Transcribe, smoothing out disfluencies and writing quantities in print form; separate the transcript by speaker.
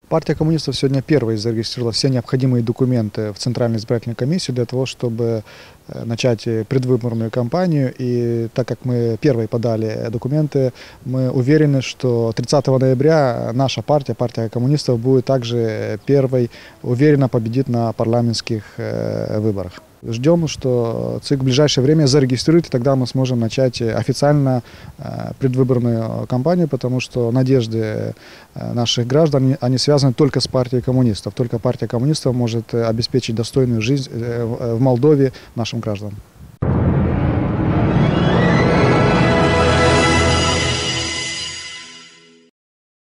Speaker 1: Партия коммунистов сегодня первой зарегистрировала все необходимые документы в Центральной избирательной комиссии для того, чтобы начать предвыборную кампанию. И так как мы первые подали документы, мы уверены, что 30 ноября наша партия, партия коммунистов, будет также первой, уверенно победит на парламентских выборах. Ждем, что ЦИК в ближайшее время зарегистрирует, и тогда мы сможем начать официально предвыборную кампанию, потому что надежды наших граждан, они связаны только с партией коммунистов. Только партия коммунистов может обеспечить достойную жизнь в Молдове нашим гражданам.